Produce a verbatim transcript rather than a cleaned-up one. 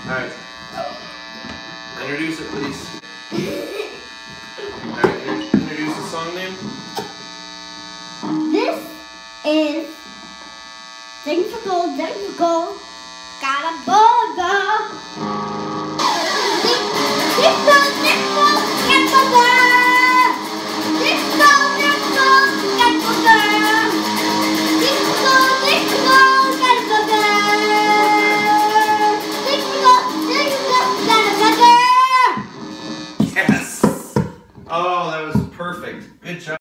Alright. Introduce it, please. Alright, introduce the song name. This is Sing for Gold, Sing for Gold, got a boulder.